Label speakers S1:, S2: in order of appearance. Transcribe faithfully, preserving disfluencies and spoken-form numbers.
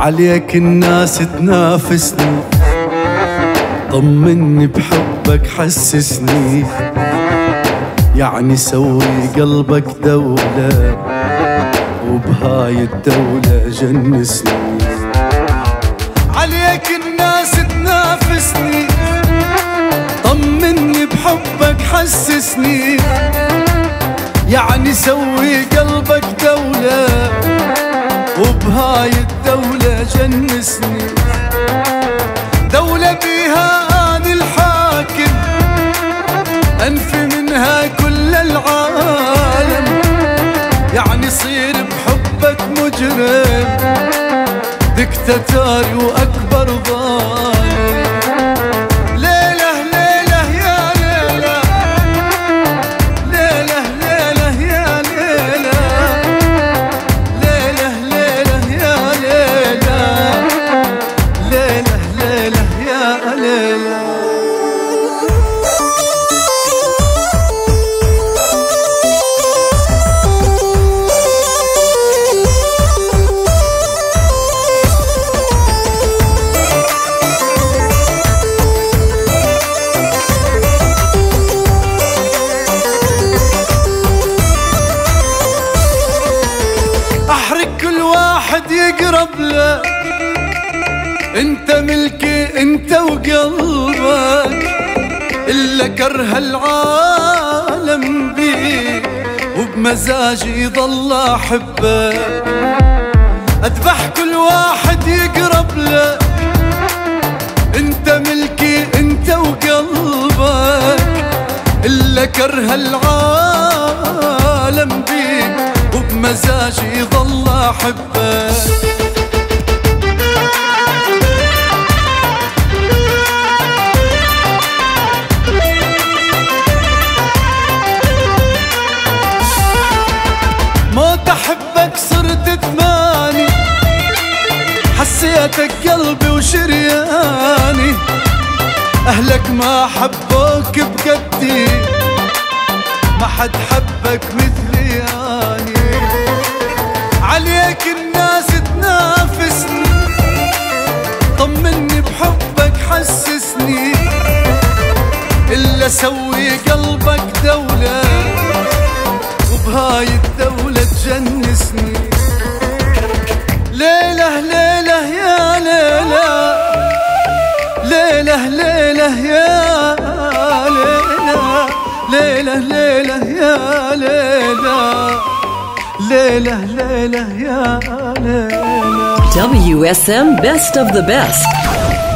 S1: عليك الناس تنافسني، طمني بحبك حسسني، يعني سوي قلبك دولة وبهاي الدولة جنسني. عليك الناس تنافسني، طمني بحبك حسسني، يعني سوي قلبك دولة وبهاي الدولة جنسني. دولة بيها أنا الحاكم، أنفي منها كل العالم، يعني صير بحبك مجرم، دكتاتوري وأكبر ظالم. ليلة ليلة يا ليلة، ليلة ليلة يا ليلة، ليلة ليلة يا ليلة، ليلة ليلة يا ليلة. احرق كل واحد يقرب لك، انت ملكي انت وقلبك، الا كره العالم بيك وبمزاجي ضل احبك. اذبح كل واحد يقرب لك، انت ملكي انت وقلبك، الا كره العالم بيك وبمزاجي ضل احبك. موت احبك صرت ثماني، حسيتك قلبي وشرياني، اهلك ما حبوك بقدي، ما حد حبك مثلي اني. عليك الناس تنافسني، طمني بحبك حسسني، الا سوي قلبك دولة وبهاي الدولة تجنسني. ليلة ليلة يا ليلة، ليلة ليلة يا ليلة، ليلة ليلة يا ليلة، ليلة ليلة يا ليلة.
S2: W S M Best of the Best.